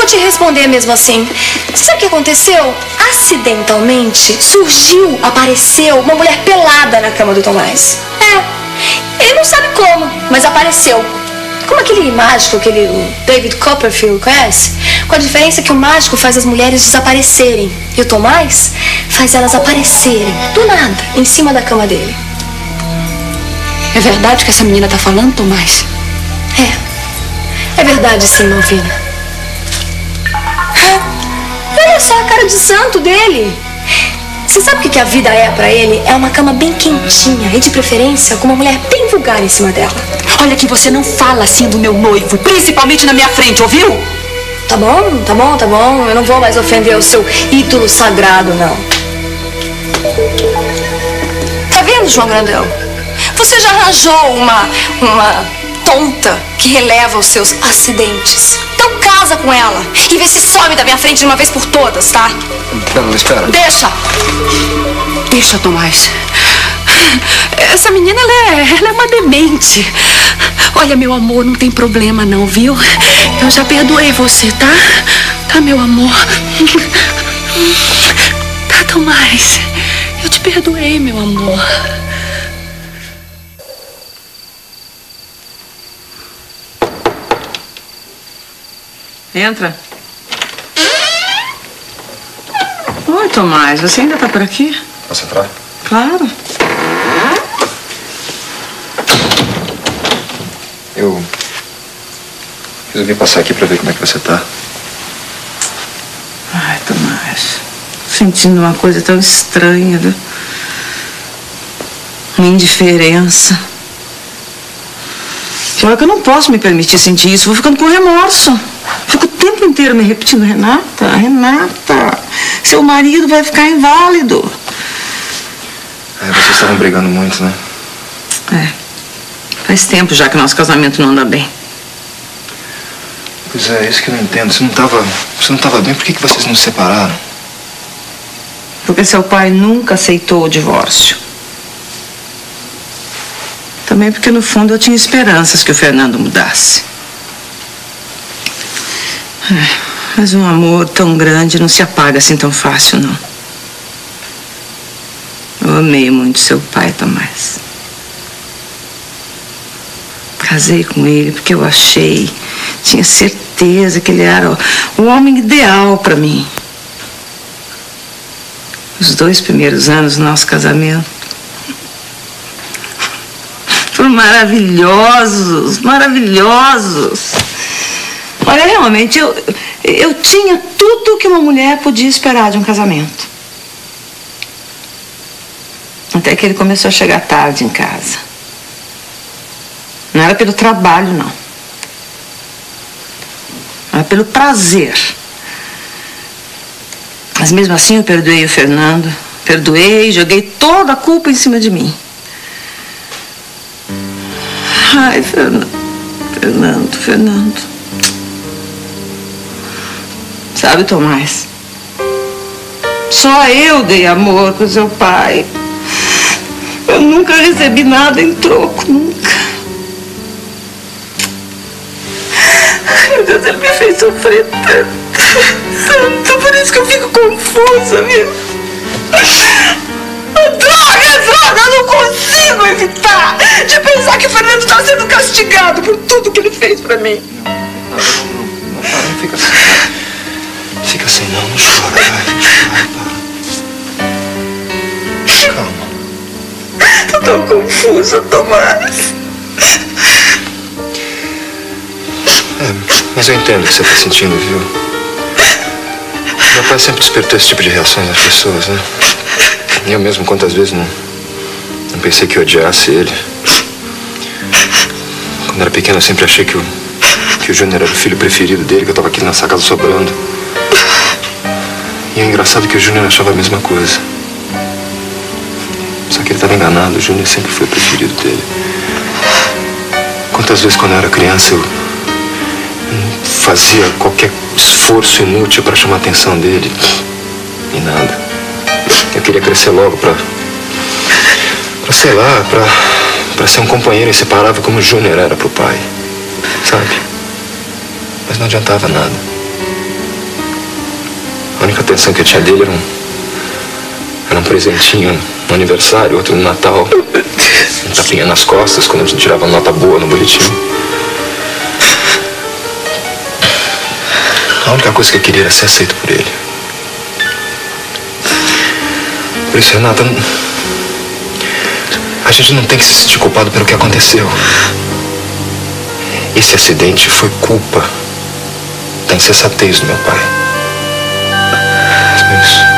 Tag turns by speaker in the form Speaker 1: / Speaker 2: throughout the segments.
Speaker 1: te responder mesmo assim. Você sabe o que aconteceu? Acidentalmente, apareceu uma mulher pelada na cama do Tomás. Ele não sabe como, mas apareceu. Como aquele mágico, o David Copperfield, conhece? Com a diferença que o mágico faz as mulheres desaparecerem e o Tomás faz elas aparecerem, do nada, em cima da cama dele.
Speaker 2: É verdade o que essa menina tá falando, Tomás?
Speaker 1: É verdade sim, Malvina. Olha só a cara de santo dele. Você sabe o que a vida é pra ele? É uma cama bem quentinha e de preferência com uma mulher bem vulgar em cima dela.
Speaker 2: Olha que você não fala assim do meu noivo, principalmente na minha frente, ouviu?
Speaker 1: Tá bom. Eu não vou mais ofender o seu ídolo sagrado, não. Tá vendo, João Grandão? Você já arranjou uma tonta que releva os seus acidentes. Então casa com ela e vê se some da minha frente de uma vez por todas, tá?
Speaker 3: Não, espera.
Speaker 2: Deixa, Tomás. Essa menina, ela é uma demente. Olha, meu amor, não tem problema não, viu? Eu já perdoei você, tá? Tá, meu amor? Tá, Tomás. Eu te perdoei, meu amor.
Speaker 4: Entra. Oi, Tomás, você ainda tá por aqui?
Speaker 3: Posso entrar?
Speaker 4: Claro.
Speaker 3: Eu resolvi passar aqui pra ver como é que você tá.
Speaker 4: Ai, Tomás, sentindo uma coisa tão estranha, viu? Uma indiferença. Pior que eu não posso me permitir sentir isso, vou ficando com remorso. Fico o tempo inteiro me repetindo, Renata, seu marido vai ficar inválido.
Speaker 3: Vocês estavam brigando muito, né?
Speaker 4: Faz tempo já que nosso casamento não anda bem.
Speaker 3: Pois é, isso que eu não entendo. Você não tava bem, por que vocês não se separaram?
Speaker 4: Porque seu pai nunca aceitou o divórcio. Também porque no fundo eu tinha esperanças que o Fernando mudasse. Mas um amor tão grande não se apaga assim tão fácil, não. Eu amei muito seu pai, Tomás. Casei com ele porque eu tinha certeza que ele era o homem ideal para mim. Os 2 primeiros anos do nosso casamento foram maravilhosos. Olha, realmente, eu tinha tudo que uma mulher podia esperar de um casamento. Até que ele começou a chegar tarde em casa. Não era pelo trabalho, não. Era pelo prazer. Mas mesmo assim eu perdoei o Fernando. Joguei toda a culpa em cima de mim. Ai, Fernando. Sabe, Tomás? Só eu dei amor pro seu pai. Eu nunca recebi nada em troco, nunca. Ai, meu Deus, ele me fez sofrer tanto. Por isso que eu fico confusa, viu? Droga, eu não consigo evitar de pensar que o Fernando está sendo castigado por tudo que ele fez pra mim.
Speaker 3: Não fica assim. Fica assim, não chora, vai. Calma.
Speaker 4: Tô tão confusa, Tomás.
Speaker 3: Mas eu entendo o que você tá sentindo, viu? Meu pai sempre despertou esse tipo de reações nas pessoas, né? E eu mesmo, quantas vezes não pensei que eu odiasse ele. Quando era pequeno, eu sempre achei que o Júnior era o filho preferido dele, que eu tava aqui nessa casa sobrando. E é engraçado que o Júnior achava a mesma coisa. Só que ele estava enganado, o Júnior sempre foi o preferido dele. Quantas vezes quando eu era criança eu fazia qualquer esforço inútil para chamar a atenção dele. E nada. Eu queria crescer logo pra sei lá, pra ser um companheiro inseparável como o Júnior era pro pai. Sabe? Mas não adiantava nada. A única atenção que eu tinha dele era um presentinho no aniversário, outro no Natal. Um tapinha nas costas quando a gente tirava nota boa no boletim. A única coisa que eu queria era ser aceito por ele. Por isso, Renata, a gente não tem que se sentir culpado pelo que aconteceu. Esse acidente foi culpa da insensatez do meu pai. É isso.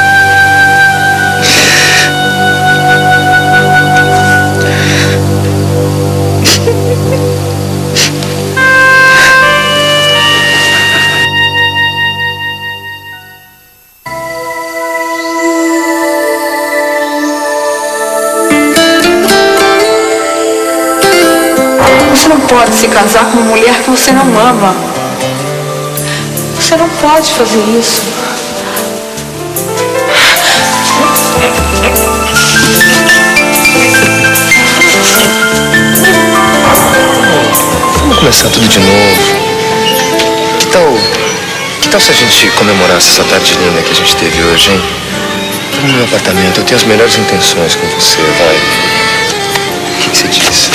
Speaker 4: Você não pode se casar com uma mulher que você não ama. Você não pode fazer isso.
Speaker 3: Vamos começar tudo de novo. Que tal se a gente comemorasse essa tarde linda que a gente teve hoje, hein? Vamos no meu apartamento, eu tenho as melhores intenções com você, vai. O que você diz?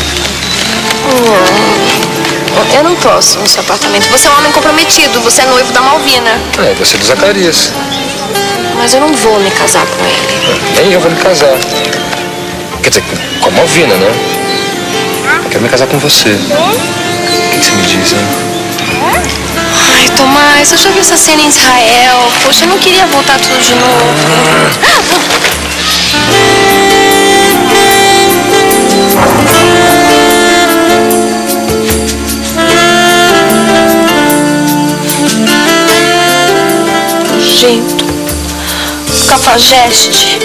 Speaker 1: Eu não posso no seu apartamento. Você é um homem comprometido, você é noivo da Malvina.
Speaker 3: Você é do Zacarias.
Speaker 1: Mas eu não vou me casar com ele.
Speaker 3: Nem eu vou me casar. Quer dizer, com a Malvina, né? Eu quero me casar com você. O que você me diz, hein?
Speaker 1: Ai, Tomás, eu já vi essa cena em Israel. Poxa, eu não queria voltar tudo de novo. Nojento. Cafajeste.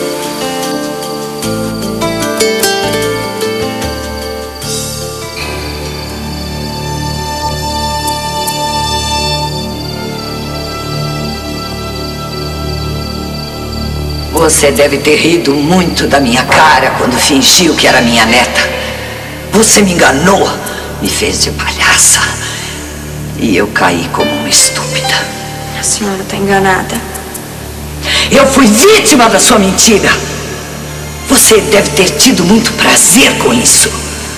Speaker 5: Você deve ter rido muito da minha cara quando fingiu que era minha neta. Você me enganou, me fez de palhaça. E eu caí como uma estúpida.
Speaker 1: A senhora está enganada.
Speaker 5: Eu fui vítima da sua mentira. Você deve ter tido muito prazer com isso.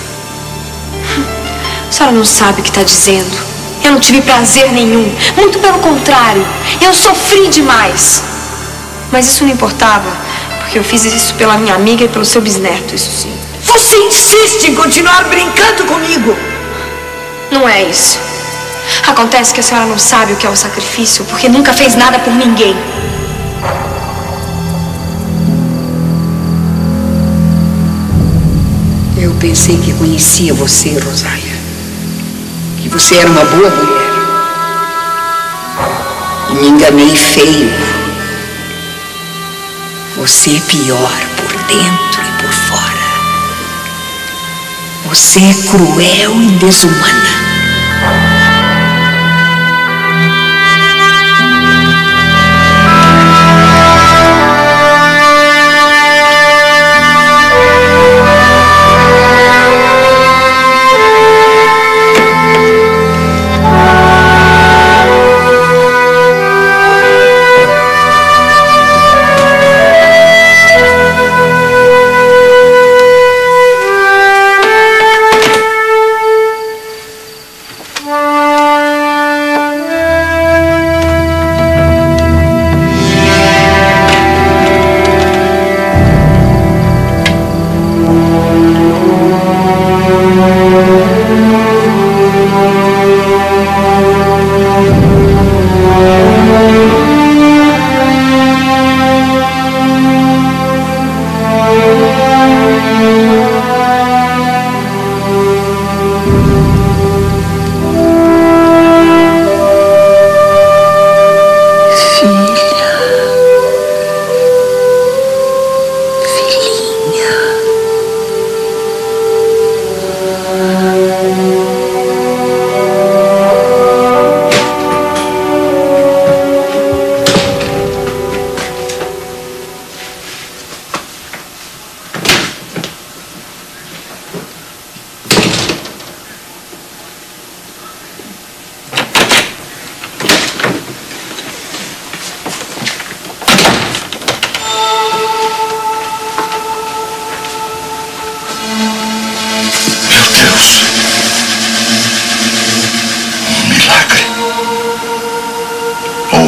Speaker 1: A senhora não sabe o que está dizendo. Eu não tive prazer nenhum. Muito pelo contrário. Eu sofri demais. Mas isso não importava, porque eu fiz isso pela minha amiga e pelo seu bisneto, isso sim.
Speaker 5: Você insiste em continuar brincando comigo.
Speaker 1: Não é isso. Acontece que a senhora não sabe o que é o sacrifício, porque nunca fez nada por ninguém.
Speaker 5: Eu pensei que conhecia você, Rosália. Que você era uma boa mulher. E me enganei feio. Você é pior por dentro e por fora. Você é cruel e desumana.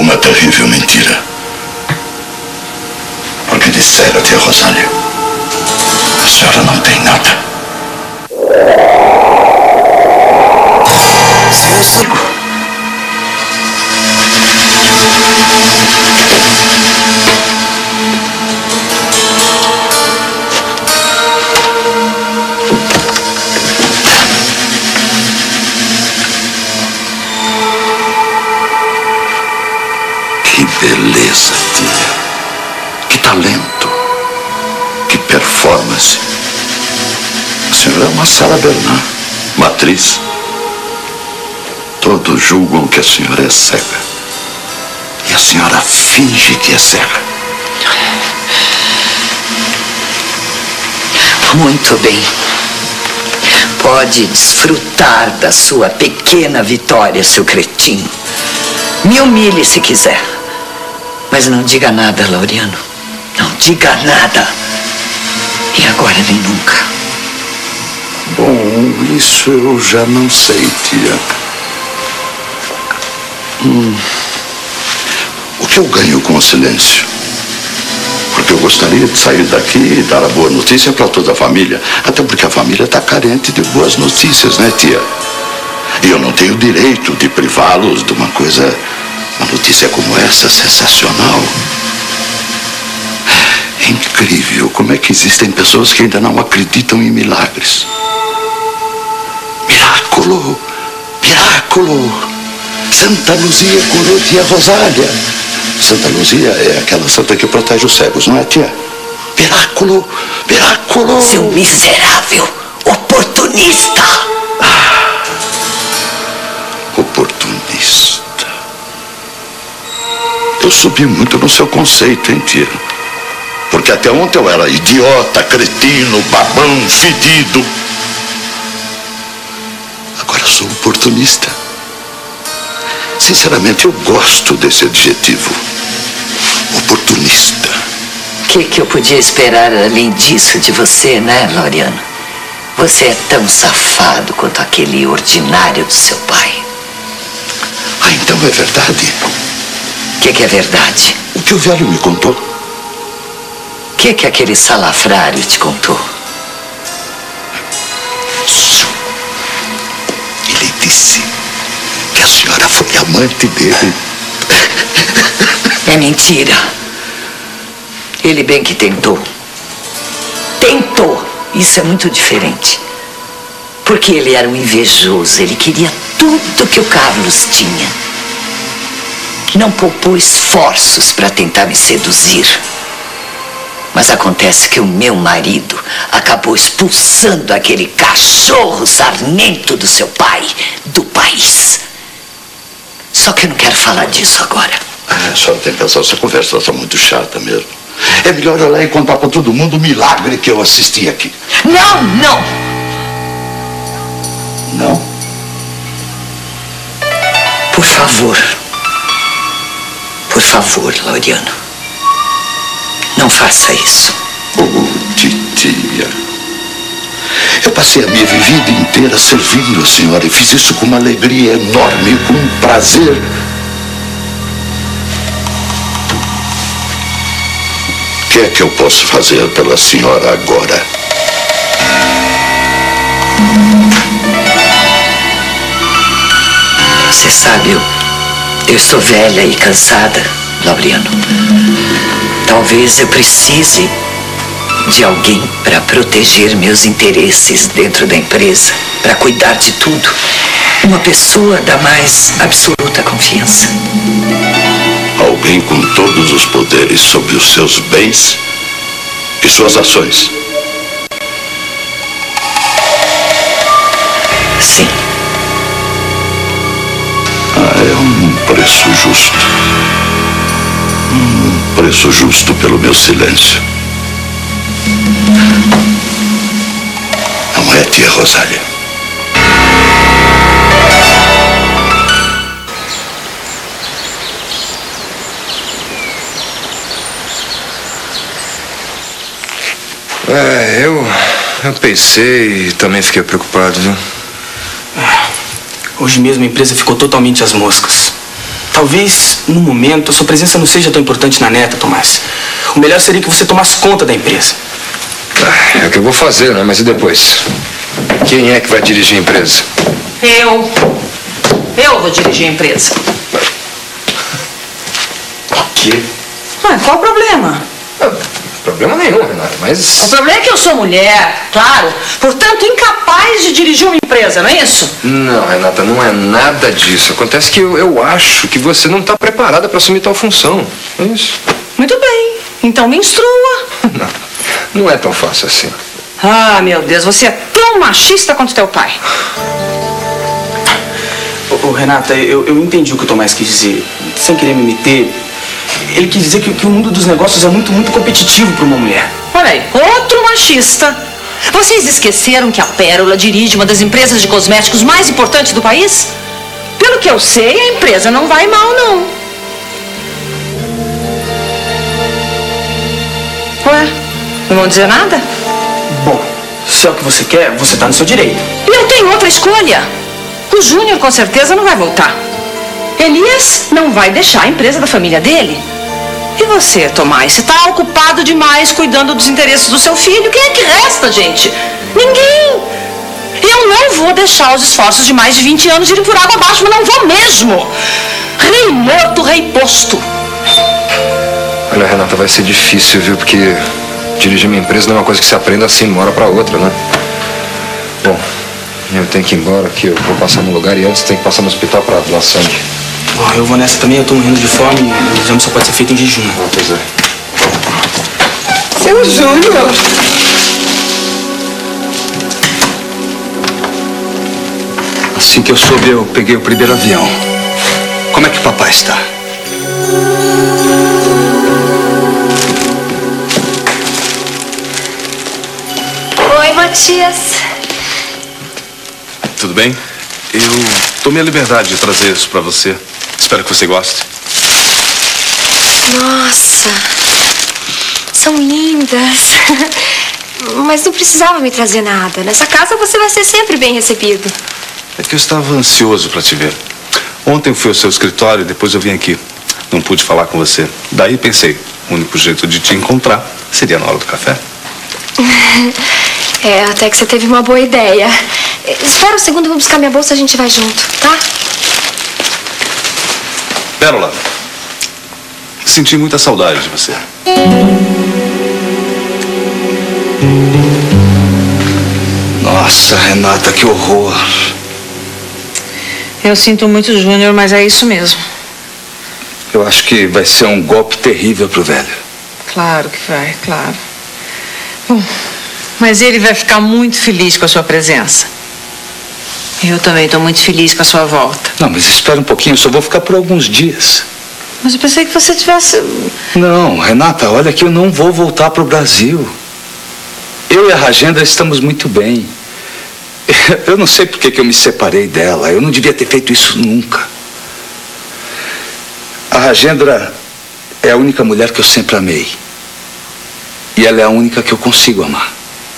Speaker 6: uma terrível mentira. Porque disseram, tia Rosália, a senhora não tem nada. Seu cego. Que beleza, tia. Que talento. Que performance. A senhora é uma Sarah Bernard, uma atriz. Todos julgam que a senhora é cega. E a senhora finge que é cega.
Speaker 5: Muito bem. Pode desfrutar da sua pequena vitória, seu cretino. Me humilhe se quiser. Mas não diga nada, Laureano. Não diga nada. E agora nem nunca.
Speaker 6: Bom, isso eu já não sei, tia. O que eu ganho com o silêncio? Porque eu gostaria de sair daqui e dar a boa notícia para toda a família. Até porque a família está carente de boas notícias, né, tia? E eu não tenho direito de privá-los de uma notícia como essa, sensacional. É incrível como é que existem pessoas que ainda não acreditam em milagres. Miracolo! Miracolo! Santa Luzia curou tia Rosália. Santa Luzia é aquela santa que protege os cegos, não é, tia? Miracolo! Miracolo!
Speaker 5: Seu miserável oportunista!
Speaker 6: Oportunista. Eu subi muito no seu conceito, hein, tia? Porque até ontem eu era idiota, cretino, babão, fedido. Agora eu sou oportunista. Sinceramente, eu gosto desse adjetivo. Oportunista.
Speaker 5: O que eu podia esperar além disso de você, né, Laureano? Você é tão safado quanto aquele ordinário do seu pai.
Speaker 6: Ah, então é verdade?
Speaker 5: O que é verdade?
Speaker 6: O que o velho me contou.
Speaker 5: O que aquele salafrário te contou?
Speaker 6: Ele disse que a senhora foi amante dele.
Speaker 5: É mentira. Ele bem que tentou. Tentou. Isso é muito diferente. Porque ele era um invejoso. Ele queria tudo que o Carlos tinha. Não poupou esforços para tentar me seduzir. Mas acontece que o meu marido acabou expulsando aquele cachorro sarnento do seu pai do país. Só que eu não quero falar disso agora.
Speaker 6: A senhora tem razão, essa conversa está muito chata mesmo. É melhor eu lá e contar para todo mundo o milagre que eu assisti aqui.
Speaker 5: Não, não!
Speaker 6: Não?
Speaker 5: Por favor. Por favor, Laureano. Não faça isso.
Speaker 6: Oh, titia. Eu passei a minha vida inteira servindo a senhora e fiz isso com uma alegria enorme, com um prazer. O que é que eu posso fazer pela senhora agora?
Speaker 5: Você sabe, eu estou velha e cansada, Laureano. Talvez eu precise de alguém para proteger meus interesses dentro da empresa, para cuidar de tudo. Uma pessoa da mais absoluta confiança.
Speaker 6: Alguém com todos os poderes sobre os seus bens e suas ações.
Speaker 5: Sim.
Speaker 6: É um preço justo. Um preço justo pelo meu silêncio. Não é, tia Rosália?
Speaker 3: Eu pensei e também fiquei preocupado, viu?
Speaker 7: Hoje mesmo a empresa ficou totalmente às moscas. talvez, no momento, a sua presença não seja tão importante na neta, Tomás. O melhor seria que você tomasse conta da empresa.
Speaker 3: É o que eu vou fazer, né? Mas e depois? Quem é que vai dirigir a empresa?
Speaker 4: Eu vou dirigir a empresa.
Speaker 3: O quê?
Speaker 4: Qual o problema?
Speaker 3: Problema nenhum, Renata, mas...
Speaker 4: O problema é que eu sou mulher, claro. Portanto, incapaz de dirigir uma empresa, não é isso?
Speaker 3: Não, Renata, não é nada disso. Acontece que eu acho que você não está preparada para assumir tal função. É isso.
Speaker 4: Muito bem. Então me instrua.
Speaker 3: Não é tão fácil assim.
Speaker 4: Ah, meu Deus, você é tão machista quanto teu pai.
Speaker 7: Renata, eu entendi o que o Tomás quis dizer. Sem querer me meter, ele quis dizer que o mundo dos negócios é muito competitivo para uma mulher.
Speaker 4: Olha aí, outro machista. Vocês esqueceram que a Pérola dirige uma das empresas de cosméticos mais importantes do país? Pelo que eu sei, a empresa não vai mal, não. Ué, não vão dizer nada?
Speaker 7: Bom, se é o que você quer, você tá no seu direito.
Speaker 4: E eu tenho outra escolha. O Júnior com certeza não vai voltar. Elias não vai deixar a empresa da família dele. E você, Tomás, você está ocupado demais cuidando dos interesses do seu filho. Quem é que resta, gente? Ninguém. Eu não vou deixar os esforços de mais de 20 anos irem por água abaixo, mas não vou mesmo. Rei morto, rei posto.
Speaker 3: Olha, Renata, vai ser difícil, viu? Porque dirigir minha empresa não é uma coisa que se aprenda assim de uma hora para outra, né? Bom, eu tenho que ir embora aqui, eu vou passar no lugar e antes tenho que passar no hospital para doar sangue.
Speaker 7: Eu vou nessa também, eu tô morrendo de fome e o exame só pode ser feito em jejum.
Speaker 3: Pois é.
Speaker 4: Seu Júnior.
Speaker 6: Assim que eu soube, eu peguei o primeiro avião. Como é que o papai está?
Speaker 1: Oi, Matias.
Speaker 8: Tudo bem? Eu tomei a liberdade de trazer isso pra você. Espero que você goste.
Speaker 1: Nossa, são lindas. Mas não precisava me trazer nada. Nessa casa você vai ser sempre bem recebido.
Speaker 8: É que eu estava ansioso pra te ver. Ontem eu fui ao seu escritório e depois eu vim aqui. Não pude falar com você. Daí pensei, o único jeito de te encontrar seria na hora do café.
Speaker 1: Até que você teve uma boa ideia. Espera um segundo, eu vou buscar minha bolsa e a gente vai junto, tá?
Speaker 8: Pérola, senti muita saudade de você.
Speaker 6: Nossa, Renata, que horror.
Speaker 4: Eu sinto muito, Júnior, mas é isso mesmo.
Speaker 6: Eu acho que vai ser um golpe terrível pro velho.
Speaker 4: Claro que vai, claro. Bom, mas ele vai ficar muito feliz com a sua presença. Eu também estou muito feliz com a sua volta.
Speaker 6: Não, mas espera um pouquinho, eu só vou ficar por alguns dias.
Speaker 4: Mas eu pensei que você tivesse...
Speaker 6: Não, Renata, olha que eu não vou voltar pro Brasil. Eu e a Rajendra estamos muito bem. Eu não sei por que eu me separei dela. Eu não devia ter feito isso nunca. A Rajendra é a única mulher que eu sempre amei. E ela é a única que eu consigo amar.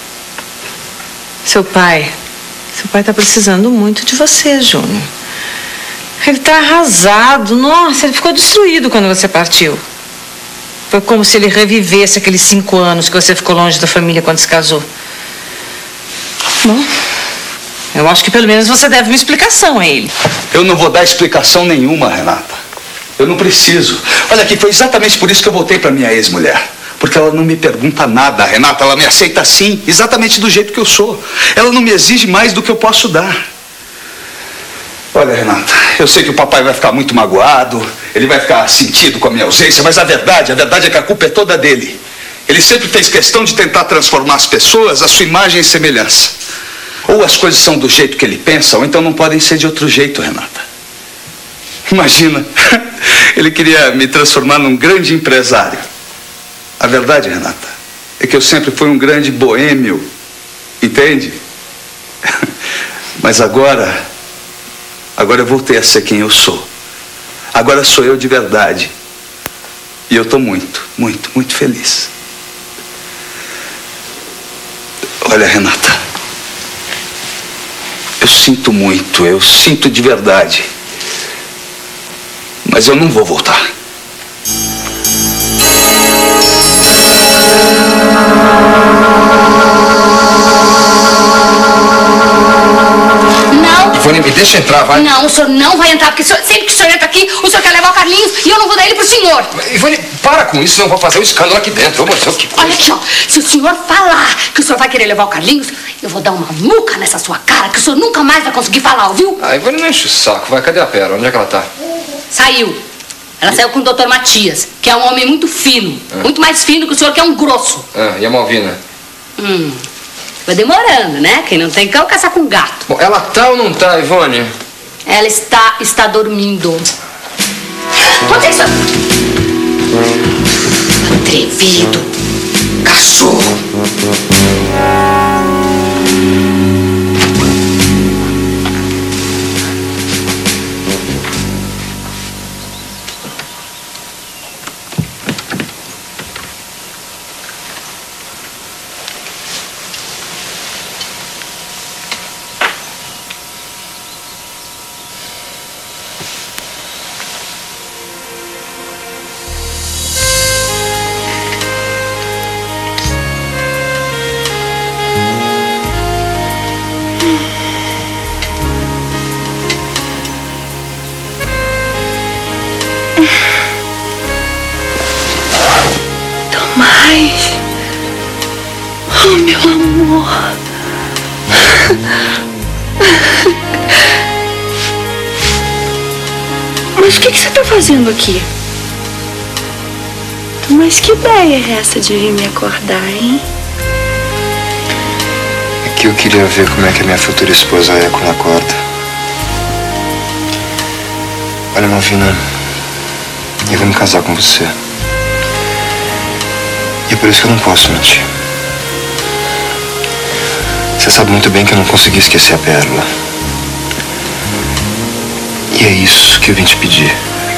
Speaker 4: Seu pai está precisando muito de você, Júnior. Ele está arrasado. Nossa, ele ficou destruído quando você partiu. Foi como se ele revivesse aqueles 5 anos que você ficou longe da família quando se casou. Bom, eu acho que pelo menos você deve uma explicação a ele.
Speaker 6: Eu não vou dar explicação nenhuma, Renata. Eu não preciso. Olha aqui, foi exatamente por isso que eu voltei para minha ex-mulher. Porque ela não me pergunta nada, Renata. Ela me aceita assim, exatamente do jeito que eu sou. Ela não me exige mais do que eu posso dar. Olha, Renata, eu sei que o papai vai ficar muito magoado, ele vai ficar sentido com a minha ausência, mas a verdade é que a culpa é toda dele. Ele sempre fez questão de tentar transformar as pessoas à sua imagem e semelhança. Ou as coisas são do jeito que ele pensa, ou então não podem ser de outro jeito, Renata. Imagina, ele queria me transformar num grande empresário. A verdade, Renata, é que eu sempre fui um grande boêmio, entende? Mas agora eu voltei a ser quem eu sou. Agora sou eu de verdade. E eu estou muito, muito, muito feliz. Olha, Renata, eu sinto muito, eu sinto de verdade.
Speaker 8: Mas eu não vou voltar.
Speaker 1: Não.
Speaker 3: Ivone, me deixa entrar, vai.
Speaker 1: Não, o senhor não vai entrar, porque sempre que o senhor entra aqui, o senhor quer levar o Carlinhos e eu não vou dar ele pro senhor.
Speaker 3: Ivone, para com isso, senão eu vou fazer um escândalo aqui dentro. Ô, que coisa.
Speaker 1: Olha aqui, ó. Se o senhor falar que o senhor vai querer levar o Carlinhos, eu vou dar uma nuca nessa sua cara que o senhor nunca mais vai conseguir falar, ouviu?
Speaker 3: Ah, Ivone, não enche o saco. Vai, cadê a Pera? Onde é que ela tá?
Speaker 1: Saiu. Ela saiu com o Dr. Matias, que é um homem muito fino. Muito mais fino que o senhor, que é um grosso.
Speaker 3: Ah, e a Malvina?
Speaker 1: Vai demorando, né? Quem não tem cão, caça com gato.
Speaker 3: Bom, ela tá ou não tá, Ivone?
Speaker 1: Ela está dormindo. Onde é que o senhor... Atrevido. Cachorro.
Speaker 2: Oh, meu amor. Mas o que você tá fazendo aqui? Mas que ideia é essa de vir me acordar, hein?
Speaker 3: É que eu queria ver como é que a minha futura esposa é quando acorda. Olha, Malvina, eu vou me casar com você. E é por isso que eu não posso mentir. Você sabe muito bem que eu não consegui esquecer a Pérola. E é isso que eu vim te pedir.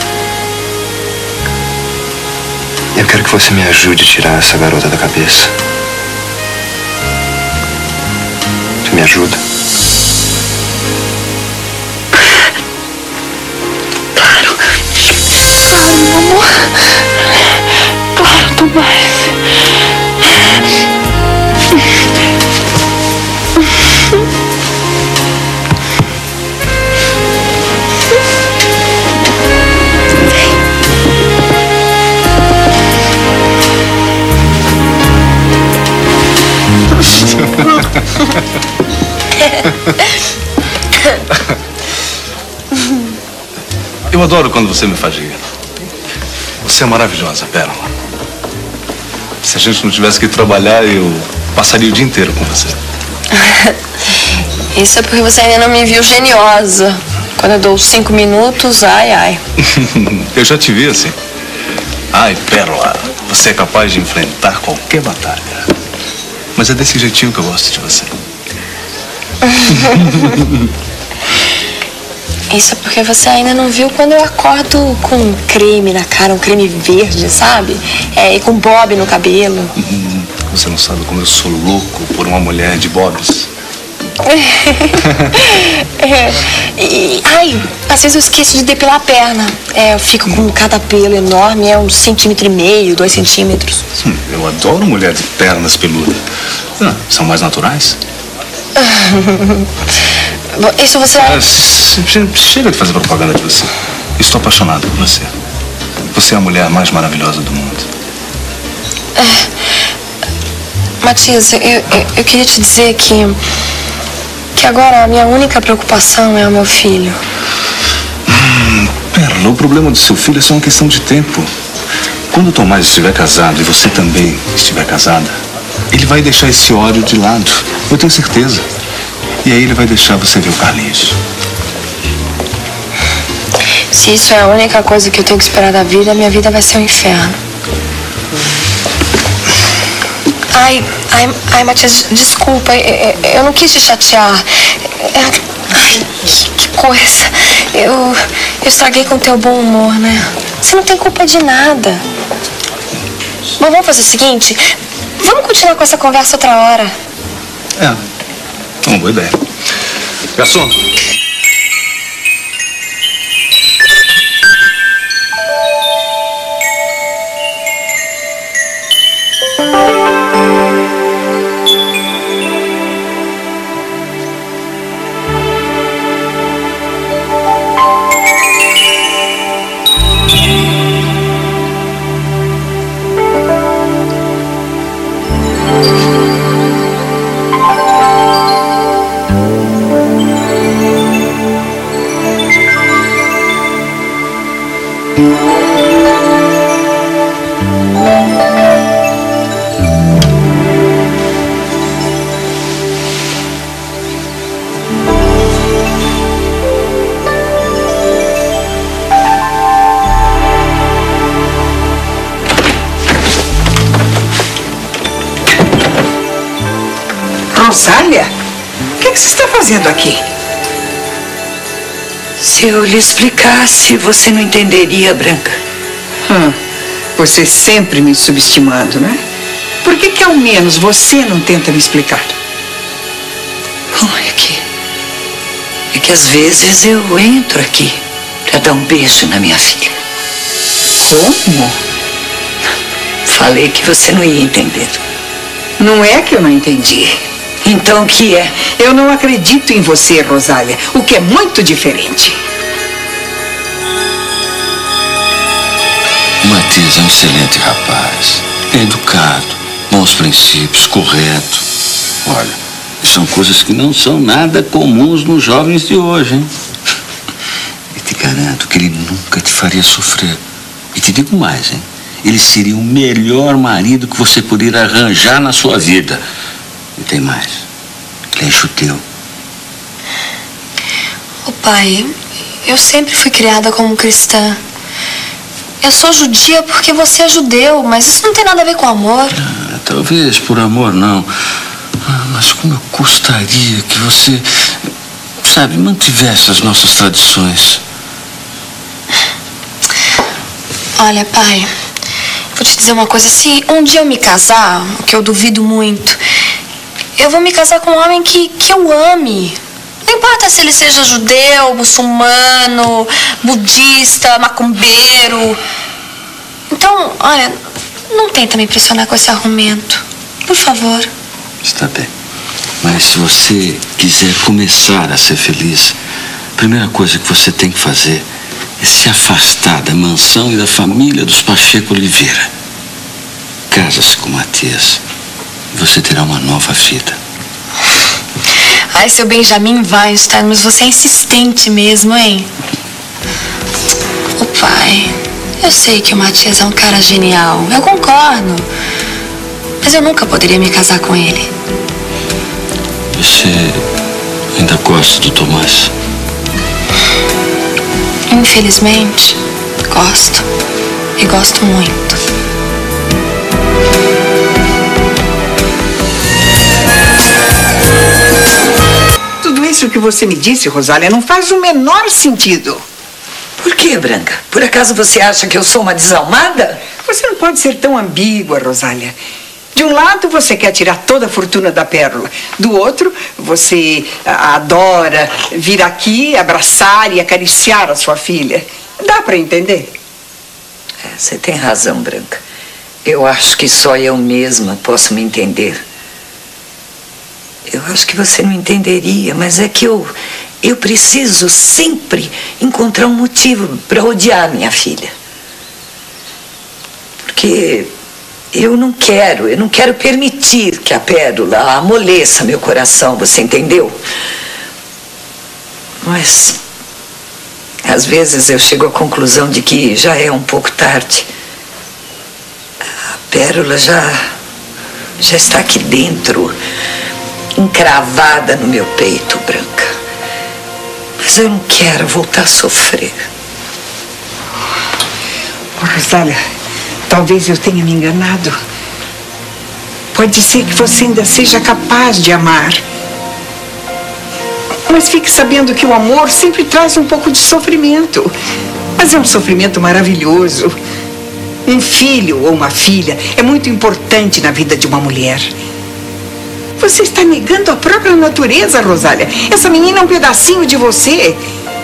Speaker 3: Eu quero que você me ajude a tirar essa garota da cabeça. Tu me ajuda?
Speaker 2: Claro. Claro, meu amor. Claro, Tomás.
Speaker 8: Eu adoro quando você me faz rir. Você é maravilhosa, Pérola. Se a gente não tivesse que trabalhar, eu passaria o dia inteiro com você.
Speaker 9: Isso é porque você ainda não me viu geniosa. Quando eu dou 5 minutos, ai, ai.
Speaker 8: Eu já te vi assim. Ai, Pérola, você é capaz de enfrentar qualquer batalha. Mas é desse jeitinho que eu gosto de você.
Speaker 9: Isso é porque você ainda não viu quando eu acordo com um creme na cara, um creme verde, sabe? E com bob no cabelo.
Speaker 8: Você não sabe como eu sou louco por uma mulher de bobs.
Speaker 9: Ai, às vezes eu esqueço de depilar a perna. Eu fico com cada pelo enorme, 1,5 centímetros, 2 centímetros.
Speaker 8: Eu adoro mulher de pernas peludas. São mais naturais?
Speaker 9: Isso você...
Speaker 8: Chega de fazer propaganda de você. Estou apaixonado por você. Você é a mulher mais maravilhosa do mundo.
Speaker 9: Matias, eu queria te dizer que agora a minha única preocupação é o meu filho.
Speaker 8: Pérola, o problema do seu filho é só uma questão de tempo. Quando o Tomás estiver casado e você também estiver casada, ele vai deixar esse ódio de lado. Eu tenho certeza. E aí ele vai deixar você ver o Carlinhos.
Speaker 9: Se isso é a única coisa que eu tenho que esperar da vida, minha vida vai ser um inferno. Ai, Matias, desculpa, eu não quis te chatear. Ai, que coisa. Eu estraguei com o teu bom humor, né? Você não tem culpa de nada. Bom, vamos fazer o seguinte, vamos continuar com essa conversa outra hora.
Speaker 8: Uma boa ideia. Garçom.
Speaker 10: Rosália, o que você está fazendo aqui?
Speaker 5: Se eu lhe explicasse, você não entenderia, Branca.
Speaker 10: Você sempre me subestimando, né? Por que ao menos você não tenta me explicar?
Speaker 5: Bom, é que às vezes eu entro aqui para dar um beijo na minha filha.
Speaker 10: Como?
Speaker 5: Falei que você não ia entender.
Speaker 10: Não é que eu não entendi.
Speaker 5: Então o que é?
Speaker 10: Eu não acredito em você, Rosália, o que é muito diferente.
Speaker 11: O Matias é um excelente rapaz. É educado, bons princípios, correto. Olha, são coisas que não são nada comuns nos jovens de hoje, hein? E te garanto que ele nunca te faria sofrer. E te digo mais, hein? Ele seria o melhor marido que você poderia arranjar na sua vida. E tem mais. Ele é judeu.
Speaker 9: Ô pai, eu sempre fui criada como cristã. Eu sou judia porque você é judeu, mas isso não tem nada a ver com amor.
Speaker 11: Talvez por amor não. Mas como eu gostaria que você, sabe, mantivesse as nossas tradições.
Speaker 9: Olha, pai, vou te dizer uma coisa. Se um dia eu me casar, o que eu duvido muito, eu vou me casar com um homem que eu ame. Não importa se ele seja judeu, muçulmano, budista, macumbeiro. Então, olha, não tenta me impressionar com esse argumento. Por favor.
Speaker 11: Está bem. Mas se você quiser começar a ser feliz, a primeira coisa que você tem que fazer é se afastar da mansão e da família dos Pacheco Oliveira. Casa-se com Matias. Você terá uma nova vida.
Speaker 9: Ai, seu Benjamin Weinstein, mas você é insistente mesmo, hein? Ô pai, eu sei que o Matias é um cara genial, eu concordo. Mas eu nunca poderia me casar com ele.
Speaker 11: Você ainda gosta do Tomás?
Speaker 9: Infelizmente, gosto. E gosto muito.
Speaker 10: Isso que você me disse, Rosália, não faz o menor sentido.
Speaker 5: Por quê, Branca? Por acaso você acha que eu sou uma desalmada?
Speaker 10: Você não pode ser tão ambígua, Rosália. De um lado, você quer tirar toda a fortuna da Pérola. Do outro, você adora vir aqui, abraçar e acariciar a sua filha. Dá para entender?
Speaker 5: Você tem razão, Branca. Eu acho que só eu mesma posso me entender. Eu acho que você não entenderia, mas é que eu preciso sempre encontrar um motivo para odiar minha filha. Porque eu não quero permitir que a Pérola amoleça meu coração, você entendeu? Mas, às vezes eu chego à conclusão de que já é um pouco tarde. A Pérola já está aqui dentro, encravada no meu peito, Branca. Mas eu não quero voltar a sofrer.
Speaker 10: Rosália, talvez eu tenha me enganado. Pode ser que você ainda seja capaz de amar. Mas fique sabendo que o amor sempre traz um pouco de sofrimento. Mas é um sofrimento maravilhoso. Um filho ou uma filha é muito importante na vida de uma mulher. Você está negando a própria natureza, Rosália. Essa menina é um pedacinho de você.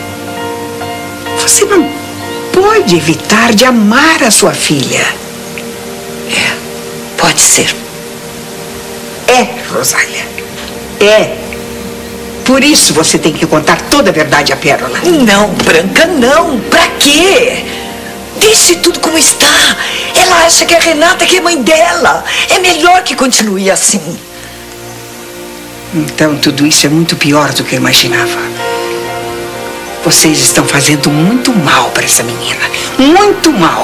Speaker 10: Você não pode evitar de amar a sua filha.
Speaker 5: Pode ser.
Speaker 10: Rosália. Por isso você tem que contar toda a verdade à Pérola.
Speaker 5: Não, Branca, não. Pra quê? Deixe tudo como está. Ela acha que a Renata que é mãe dela. É melhor que continue assim.
Speaker 10: Então tudo isso é muito pior do que eu imaginava. Vocês estão fazendo muito mal para essa menina. Muito mal.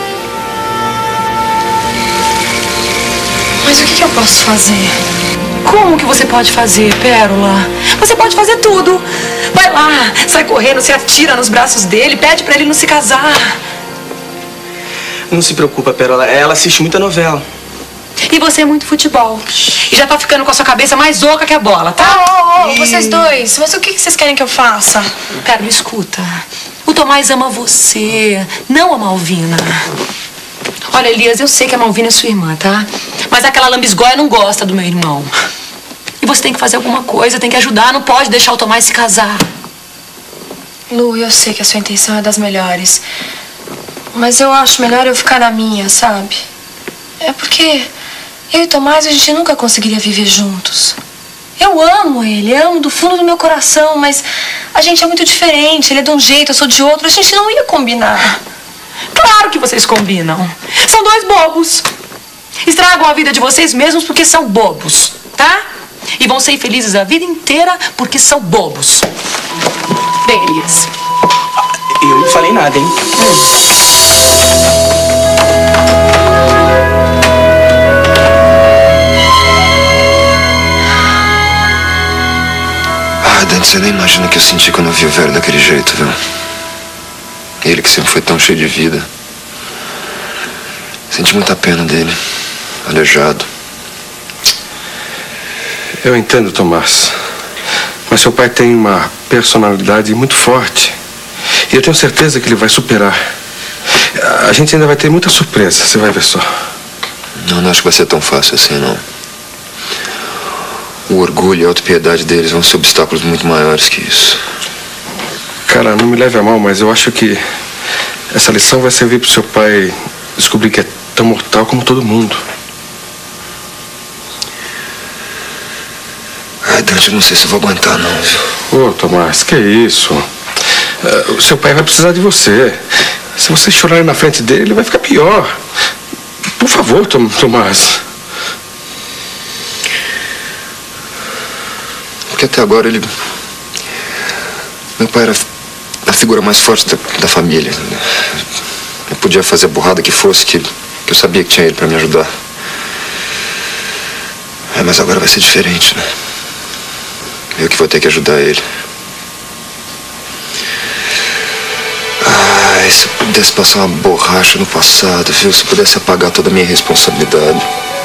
Speaker 9: Mas o que eu posso fazer?
Speaker 4: Como que você pode fazer, Pérola? Você pode fazer tudo. Vai lá, sai correndo, se atira nos braços dele, pede pra ele não se casar.
Speaker 7: Não se preocupa, Pérola. Ela assiste muita novela.
Speaker 4: E você é muito futebol. E já tá ficando com a sua cabeça mais oca que a bola, tá?
Speaker 9: Vocês dois, mas o que vocês querem que eu faça?
Speaker 4: Pérola, escuta. O Tomás ama você, não a Malvina. Olha, Elias, eu sei que a Malvina é sua irmã, tá? Mas aquela lambisgoia não gosta do meu irmão. E você tem que fazer alguma coisa, tem que ajudar, não pode deixar o Tomás se casar.
Speaker 9: Lu, eu sei que a sua intenção é das melhores. Mas eu acho melhor eu ficar na minha, sabe? É porque eu e o Tomás, a gente nunca conseguiria viver juntos. Eu amo ele, amo do fundo do meu coração, mas a gente é muito diferente. Ele é de um jeito, eu sou de outro, a gente não ia combinar.
Speaker 4: Claro que vocês combinam. São dois bobos. Estragam a vida de vocês mesmos porque são bobos, tá? E vão ser infelizes a vida inteira porque são bobos. Bem, Elias.
Speaker 7: Eu não falei nada, hein?
Speaker 3: Dante, você nem imagina o que eu senti quando eu vi o velho daquele jeito, viu? Ele que sempre foi tão cheio de vida. Senti muita pena dele. Aleijado.
Speaker 12: Eu entendo, Tomás. Mas seu pai tem uma personalidade muito forte. E eu tenho certeza que ele vai superar. A gente ainda vai ter muita surpresa, você vai ver só.
Speaker 3: Não acho que vai ser tão fácil assim, não. O orgulho e a autopiedade deles vão ser obstáculos muito maiores que isso.
Speaker 12: Cara, não me leve a mal, mas eu acho que essa lição vai servir pro seu pai descobrir que é tão mortal como todo mundo.
Speaker 3: Dante, eu não sei se eu vou aguentar, não, viu?
Speaker 12: Ô, Tomás, que isso? O seu pai vai precisar de você. Se você chorar na frente dele, ele vai ficar pior. Por favor, Tomás.
Speaker 3: Porque até agora ele... Meu pai era a figura mais forte da família. Eu podia fazer a burrada que fosse, que eu sabia que tinha ele pra me ajudar. Mas agora vai ser diferente, né? Eu que vou ter que ajudar ele. Se eu pudesse passar uma borracha no passado, viu? Se eu pudesse apagar toda a minha responsabilidade.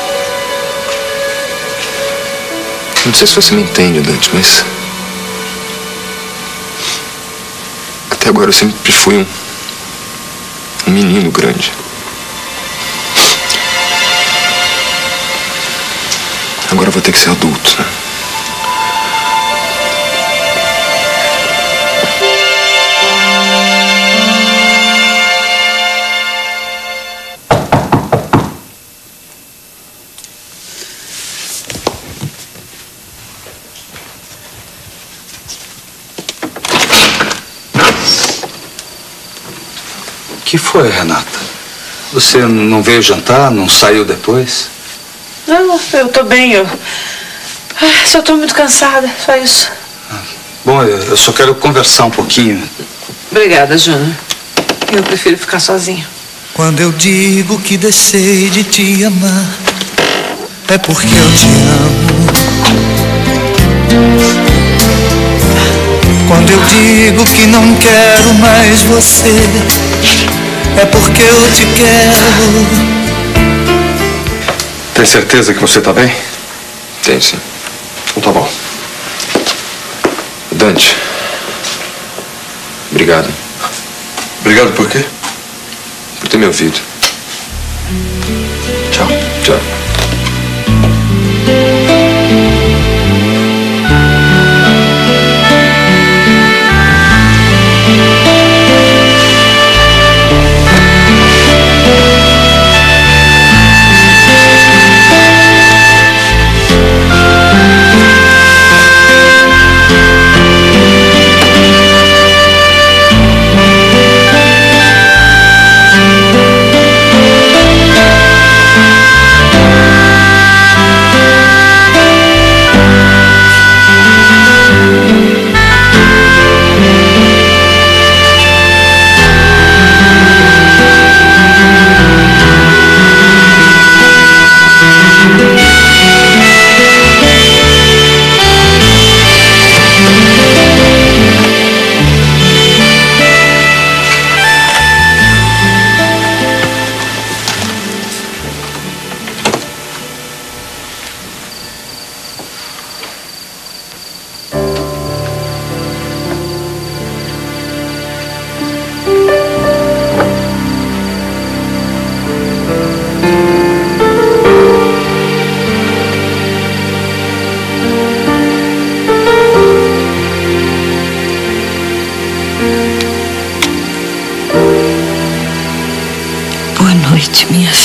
Speaker 3: Não sei se você me entende, Dante, mas... Até agora eu sempre fui um menino grande. Agora eu vou ter que ser adulto, né?
Speaker 8: O que foi, Renata? Você não veio jantar, não saiu depois?
Speaker 4: Não, eu tô bem, eu só tô muito cansada, só isso.
Speaker 8: Bom, eu só quero conversar um pouquinho.
Speaker 4: Obrigada, Júnior. Eu prefiro ficar sozinha.
Speaker 13: Quando eu digo que deixei de te amar, é porque eu te amo. Quando eu digo que não quero mais você, é porque eu te quero.
Speaker 12: Tem certeza que você tá bem?
Speaker 3: Tenho, sim.
Speaker 12: Então tá bom.
Speaker 3: Dante. Obrigado.
Speaker 12: Obrigado por quê?
Speaker 3: Por ter me ouvido.
Speaker 12: Tchau.
Speaker 3: Tchau.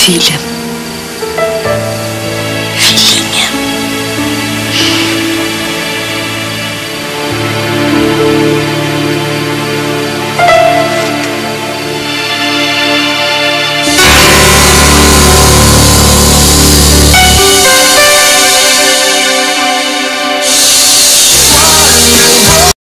Speaker 4: filha.